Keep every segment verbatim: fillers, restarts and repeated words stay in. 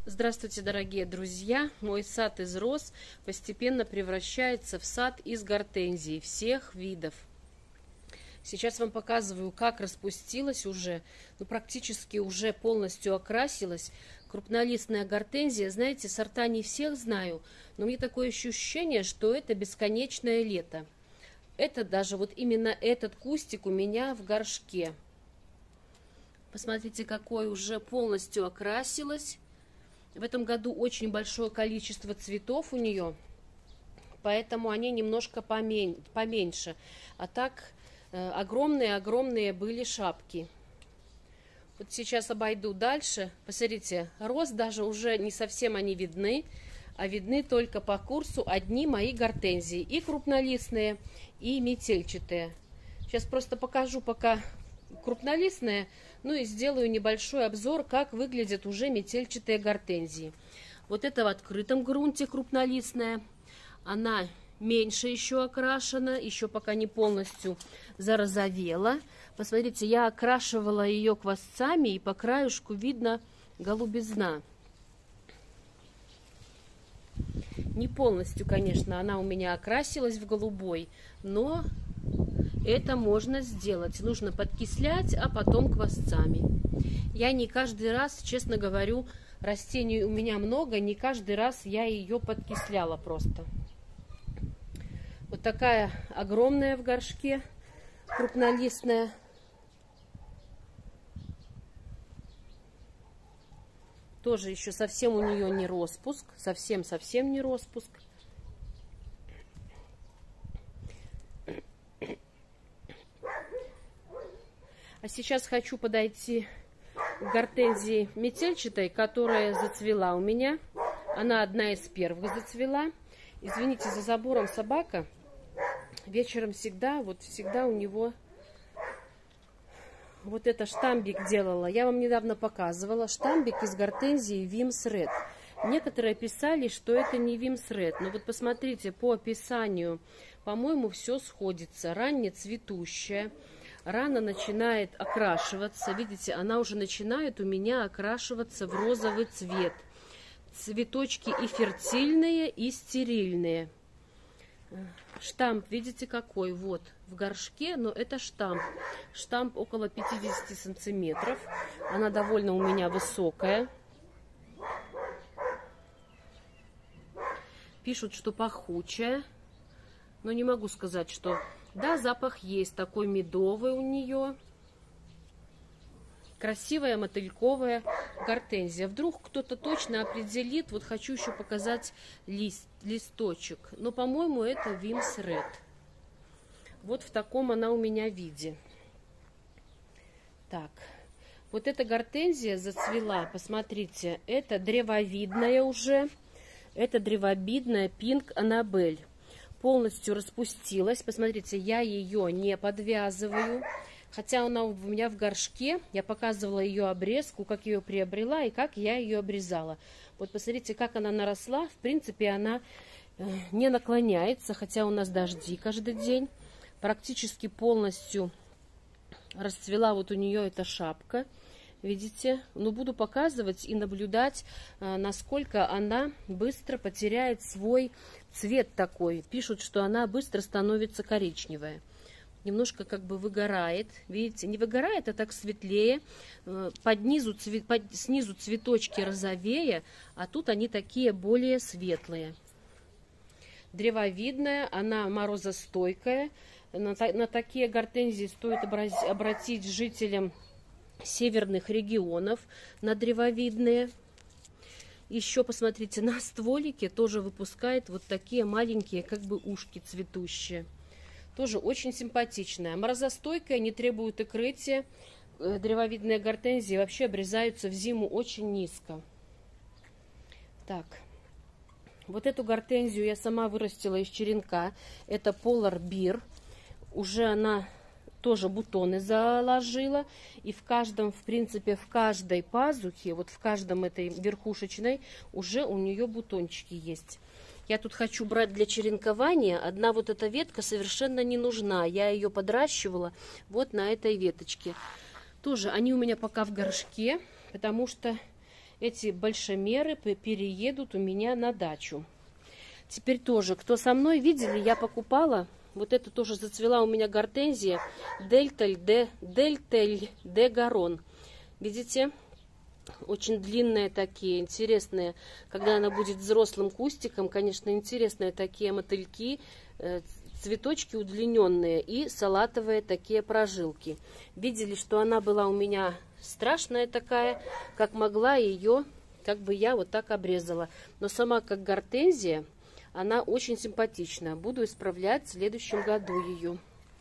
Здравствуйте, дорогие друзья! Мой сад из роз постепенно превращается в сад из гортензий всех видов. Сейчас вам показываю, как распустилась уже, ну практически уже полностью окрасилась крупнолистная гортензия. Знаете, сорта не всех знаю, но мне такое ощущение, что это бесконечное лето. Это даже вот именно этот кустик у меня в горшке. Посмотрите, какой уже полностью окрасилась. В этом году очень большое количество цветов у нее, поэтому они немножко помен... поменьше. А так огромные-огромные были шапки. Вот сейчас обойду дальше. Посмотрите, роз даже уже не совсем они видны, а видны только по курсу одни мои гортензии. И крупнолистные, и метельчатые. Сейчас просто покажу пока крупнолистные, ну и сделаю небольшой обзор, как выглядят уже метельчатые гортензии. Вот это в открытом грунте крупнолистная. Она меньше еще окрашена, еще пока не полностью зарозовела. Посмотрите, я окрашивала ее квасцами, и по краешку видно голубизна. Не полностью, конечно, она у меня окрасилась в голубой, но это можно сделать. Нужно подкислять, а потом квасцами. Я не каждый раз, честно говорю, растений у меня много, не каждый раз я ее подкисляла просто. Вот такая огромная в горшке, крупнолистная. Тоже еще совсем у нее не распуск, совсем-совсем не распуск. А сейчас хочу подойти к гортензии метельчатой, которая зацвела у меня. Она одна из первых зацвела. Извините, за забором собака. Вечером всегда, вот всегда у него вот это штамбик делала. Я вам недавно показывала. Штамбик из гортензии Вимс Ред. Некоторые писали, что это не Вимс Ред. Но вот посмотрите, по описанию, по-моему, все сходится. Раннецветущая. Рано начинает окрашиваться. Видите, она уже начинает у меня окрашиваться в розовый цвет. Цветочки и фертильные, и стерильные. Штамп, видите, какой? Вот, в горшке, но это штамп. Штамп около пятидесяти сантиметров. Она довольно у меня высокая. Пишут, что пахучая. Но не могу сказать, что... Да, запах есть, такой медовый у нее. Красивая мотыльковая гортензия. Вдруг кто-то точно определит. Вот хочу еще показать лист, листочек. Но, по-моему, это Вимс Ред. Вот в таком она у меня виде. Так. Вот эта гортензия зацвела. Посмотрите. Это древовидная уже. Это древовидная Пинк Аннабель. Полностью распустилась. Посмотрите, я ее не подвязываю. Хотя она у меня в горшке. Я показывала ее обрезку, как ее приобрела и как я ее обрезала. Вот посмотрите, как она наросла. В принципе, она не наклоняется, хотя у нас дожди каждый день. Практически полностью расцвела вот у нее эта шапка. Видите? Но буду показывать и наблюдать, насколько она быстро потеряет свой цвет такой. Пишут, что она быстро становится коричневая. Немножко как бы выгорает. Видите? Не выгорает, а так светлее. Под низу, цвет, под, снизу цветочки розовее, а тут они такие более светлые. Древовидная, она морозостойкая. На, на такие гортензии стоит обратить жителям северных регионов, на древовидные. Еще посмотрите, на стволике тоже выпускает вот такие маленькие как бы ушки цветущие. Тоже очень симпатичная. Морозостойкая, не требует укрытия. Древовидные гортензии вообще обрезаются в зиму очень низко. Так. Вот эту гортензию я сама вырастила из черенка. Это Polar Bear. Уже она тоже бутоны заложила. И в каждом, в принципе, в каждой пазухе, вот в каждом этой верхушечной, уже у нее бутончики есть. Я тут хочу брать для черенкования. Одна вот эта ветка совершенно не нужна. Я ее подращивала вот на этой веточке. Тоже они у меня пока в горшке, потому что эти большомеры переедут у меня на дачу. Теперь тоже, кто со мной, видели, я покупала, вот это тоже зацвела у меня гортензия Дельталь де, Дельталь де Гарон. Видите? Очень длинные такие, интересные. Когда она будет взрослым кустиком, конечно, интересные такие мотыльки, цветочки удлиненные и салатовые такие прожилки. Видели, что она была у меня страшная такая, как могла ее, как бы я вот так обрезала. Но сама как гортензия, она очень симпатичная. Буду исправлять в следующем году ее.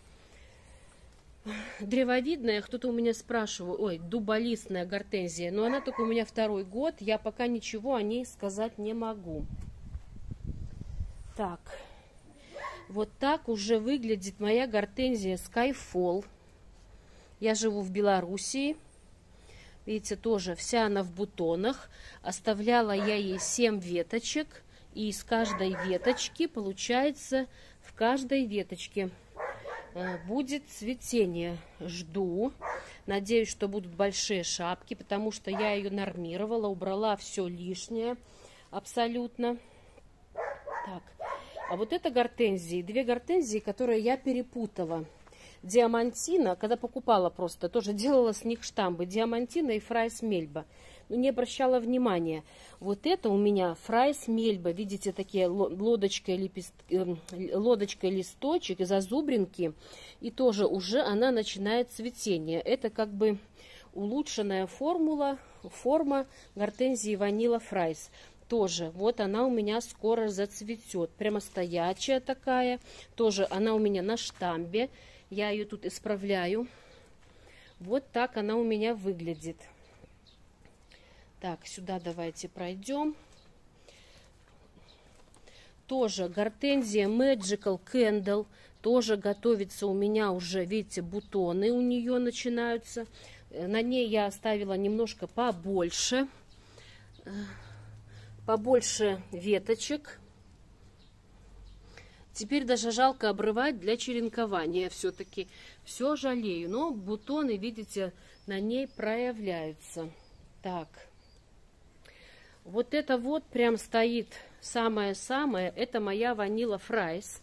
Древовидная, кто-то у меня спрашивал, ой, дуболистная гортензия, но она только у меня второй год, я пока ничего о ней сказать не могу. Так, вот так уже выглядит моя гортензия Skyfall. Я живу в Белоруссии, видите, тоже вся она в бутонах, оставляла я ей семь веточек, и из каждой веточки, получается, в каждой веточке будет цветение. Жду. Надеюсь, что будут большие шапки, потому что я ее нормировала, убрала все лишнее абсолютно. Так, а вот это гортензии, две гортензии, которые я перепутала. Диамантина, когда покупала просто, тоже делала с них штамбы. Диамантина и Фрайс Мельба. Но не обращала внимания. Вот это у меня Фрайс Мельба. Видите, такие лодочкой, лепест... лодочкой листочек, зазубринки. И тоже уже она начинает цветение. Это как бы улучшенная формула, форма гортензии Ванила Фрайс. Тоже вот она у меня скоро зацветет. Прямо стоячая такая. Тоже она у меня на штамбе. Я ее тут исправляю. Вот так она у меня выглядит. Так, сюда давайте пройдем. Тоже гортензия Magical Candle. Тоже готовится у меня уже, видите, бутоны у нее начинаются. На ней я оставила немножко побольше. Побольше веточек. Теперь даже жалко обрывать для черенкования. Все-таки все жалею. Но бутоны, видите, на ней проявляются. Так. Вот это вот прям стоит самое-самое. Это моя Ванила Фрайс.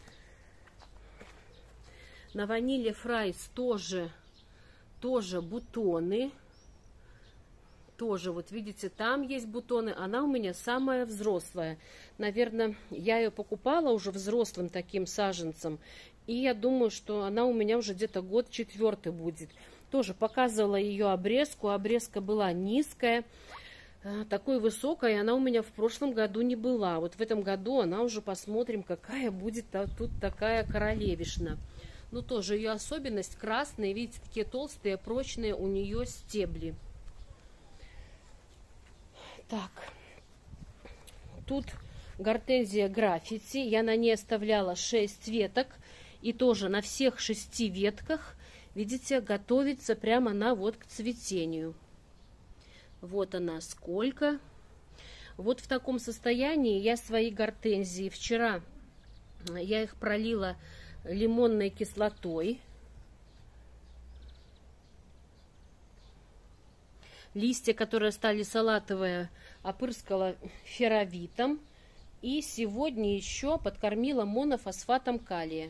На Ваниле Фрайс тоже, тоже бутоны. Тоже, вот видите, там есть бутоны. Она у меня самая взрослая. Наверное, я ее покупала уже взрослым таким саженцем. И я думаю, что она у меня уже где-то год четвертый будет. Тоже показывала ее обрезку. Обрезка была низкая. Такой высокой она у меня в прошлом году не была. Вот в этом году она уже, посмотрим, какая будет тут такая королевишна. Ну, тоже ее особенность красные. Видите, такие толстые, прочные у нее стебли. Так, тут гортензия граффити. Я на ней оставляла шесть веток. И тоже на всех шести ветках, видите, готовится прямо она вот к цветению. Вот она сколько. Вот в таком состоянии я свои гортензии. Вчера я их пролила лимонной кислотой. Листья, которые стали салатовые, опрыскала феровитом. И сегодня еще подкормила монофосфатом калия.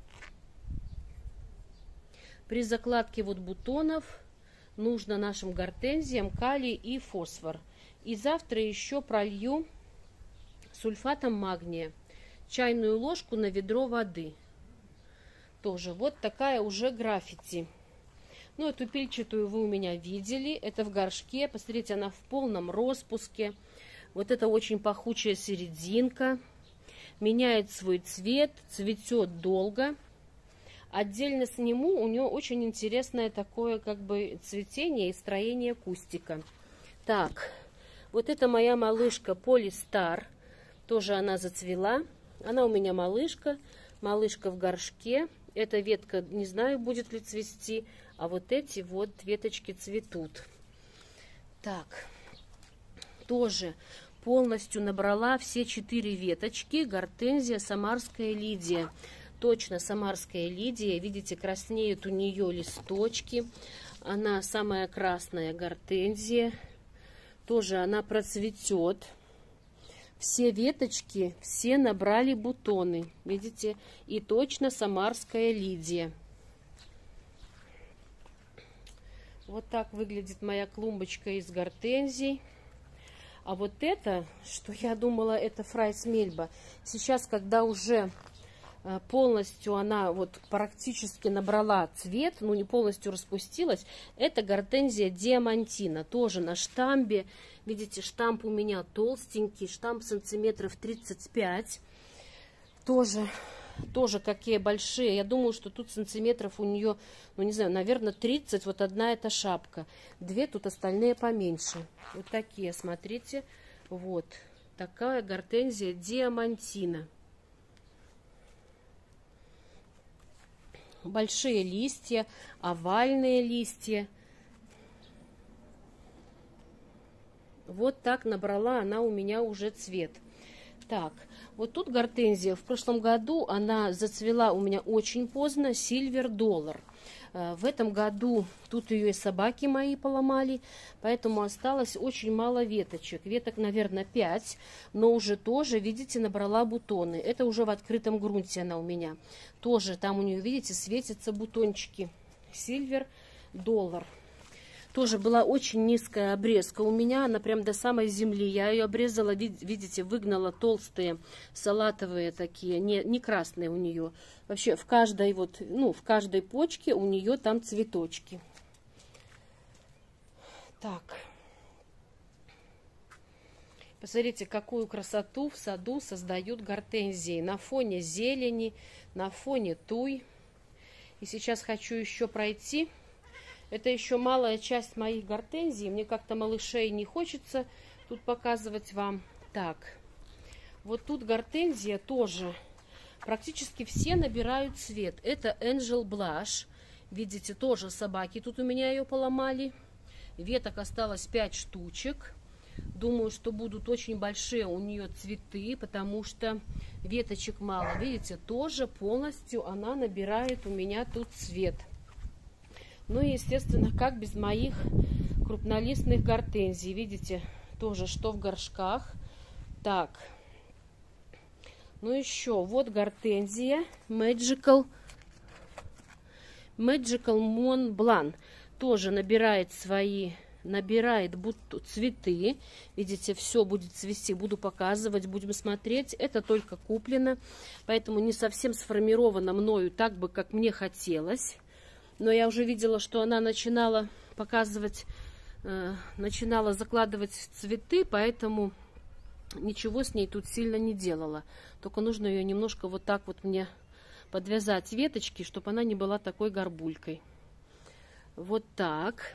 При закладке вот бутонов нужно нашим гортензиям калий и фосфор. И завтра еще пролью сульфатом магния. Чайную ложку на ведро воды. Тоже вот такая уже граффити. Ну, эту пильчатую вы у меня видели. Это в горшке. Посмотрите, она в полном распуске. Вот это очень пахучая серединка. Меняет свой цвет. Цветет долго. Отдельно сниму. У нее очень интересное такое как бы цветение и строение кустика. Так. Вот это моя малышка Полистар. Тоже она зацвела. Она у меня малышка. Малышка в горшке. Эта ветка, не знаю, будет ли цвести. А вот эти вот веточки цветут. Так, тоже полностью набрала все четыре веточки. Гортензия Самарская Лидия. Точно Самарская Лидия. Видите, краснеют у нее листочки. Она самая красная гортензия. Тоже она процветет. Все веточки, все набрали бутоны. Видите? И точно самарская лидия. Вот так выглядит моя клумбочка из гортензий. А вот это, что я думала, это Фрайс Мельба. Сейчас, когда уже полностью она вот практически набрала цвет, ну не полностью распустилась, это гортензия диамантина, тоже на штамбе. Видите, штамп у меня толстенький, штамп сантиметров тридцать пять. Тоже, тоже какие большие. Я думаю, что тут сантиметров у нее, ну не знаю, наверное, тридцать. Вот одна эта шапка. Две тут, остальные поменьше. Вот такие, смотрите. Вот такая гортензия диамантина. Большие листья, овальные листья. Вот так набрала она у меня уже цвет. Так, вот тут гортензия. В прошлом году она зацвела у меня очень поздно. Silver Dollar. В этом году тут ее и собаки мои поломали, поэтому осталось очень мало веточек. Веток, наверное, пять, но уже тоже, видите, набрала бутоны. Это уже в открытом грунте она у меня. Тоже там у нее, видите, светятся бутончики. Silver Dollar. Тоже была очень низкая обрезка у меня, она прям до самой земли. Я ее обрезала, видите, выгнала толстые салатовые такие, не, не красные у нее. Вообще в каждой вот, ну, в каждой почке у нее там цветочки. Так. Посмотрите, какую красоту в саду создают гортензии. На фоне зелени, на фоне туй. И сейчас хочу еще пройти. Это еще малая часть моих гортензий. Мне как-то малышей не хочется тут показывать вам. Так, вот тут гортензия тоже. Практически все набирают цвет. Это Angel Blush. Видите, тоже собаки тут у меня ее поломали. Веток осталось пять штучек. Думаю, что будут очень большие у нее цветы, потому что веточек мало. Видите, тоже полностью она набирает у меня тут цвет. Ну и, естественно, как без моих крупнолистных гортензий. Видите, тоже что в горшках. Так. Ну еще, вот гортензия Magical, Magical Mont Blanc. Тоже набирает свои, набирает будто цветы. Видите, все будет цвести. Буду показывать, будем смотреть. Это только куплено, поэтому не совсем сформировано мною так бы, как мне хотелось. Но я уже видела, что она начинала показывать, э, начинала закладывать цветы, поэтому ничего с ней тут сильно не делала. Только нужно ее немножко вот так вот мне подвязать веточки, чтобы она не была такой горбулькой. Вот так.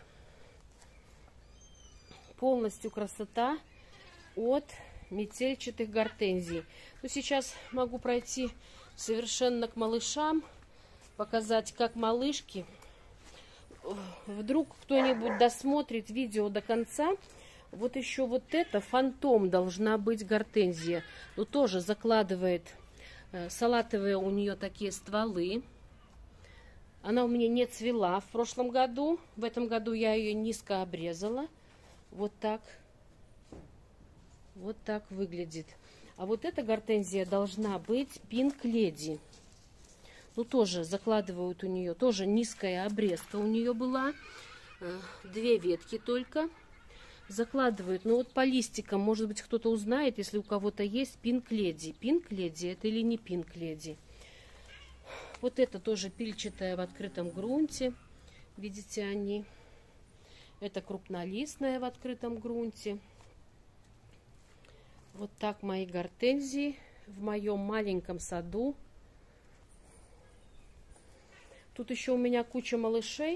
Полностью красота от метельчатых гортензий. Ну, сейчас могу пройти совершенно к малышам. Показать, как малышки. Вдруг кто-нибудь досмотрит видео до конца. Вот еще вот это фантом должна быть гортензия. Ну, тоже закладывает э, салатовые у нее такие стволы. Она у меня не цвела в прошлом году. В этом году я ее низко обрезала. Вот так. Вот так выглядит. А вот эта гортензия должна быть Pink Lady. Ну, тоже закладывают у нее, тоже низкая обрезка у нее была. Две ветки только закладывают. Ну, вот по листикам, может быть, кто-то узнает, если у кого-то есть Pink Lady. Pink Lady это или не Pink Lady. Вот это тоже пильчатая в открытом грунте. Видите, они. Это крупнолистная в открытом грунте. Вот так мои гортензии в моем маленьком саду. Тут еще у меня куча малышей.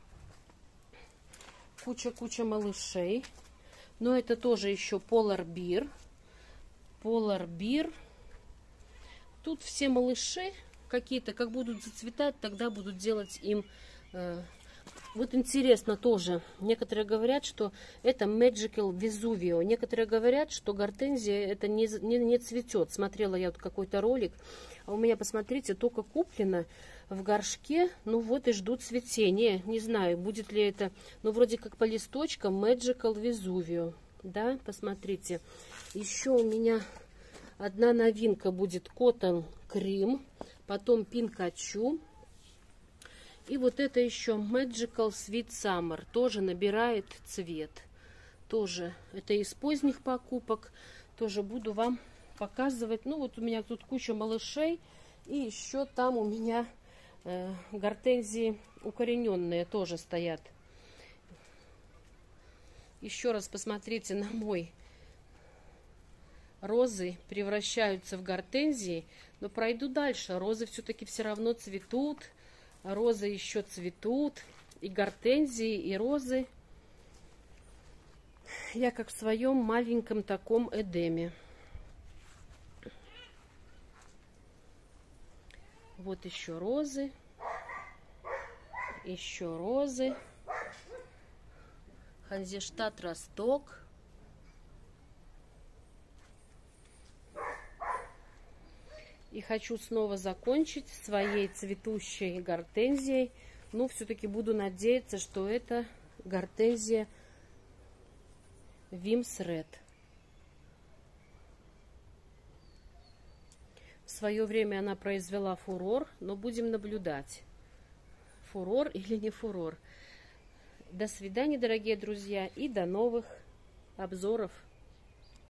Куча-куча малышей. Но это тоже еще Polar Bear. Polar Bear. Тут все малыши какие-то, как будут зацветать, тогда будут делать им... Э, вот интересно тоже. Некоторые говорят, что это Magical Vesuvio. Некоторые говорят, что гортензия это не, не, не цветет. Смотрела я вот какой-то ролик. А у меня, посмотрите, только куплено в горшке. Ну вот и ждут цветения. Не знаю, будет ли это... Ну вроде как по листочкам Magical Vesuvio. Да, посмотрите. Еще у меня одна новинка будет Cotton Cream, потом Пинкачу. И вот это еще Magical Sweet Summer, тоже набирает цвет. Тоже это из поздних покупок, тоже буду вам показывать. Ну вот у меня тут куча малышей, и еще там у меня э, гортензии укорененные тоже стоят. Еще раз посмотрите на мой. Розы превращаются в гортензии, но пройду дальше. Розы все-таки все равно цветут. Розы еще цветут. И гортензии, и розы. Я как в своем маленьком таком Эдеме. Вот еще розы. Еще розы. Ханзештадт Росток. И хочу снова закончить своей цветущей гортензией. Но все-таки буду надеяться, что это гортензия Вимс Ред. В свое время она произвела фурор, но будем наблюдать, фурор или не фурор. До свидания, дорогие друзья, и до новых обзоров.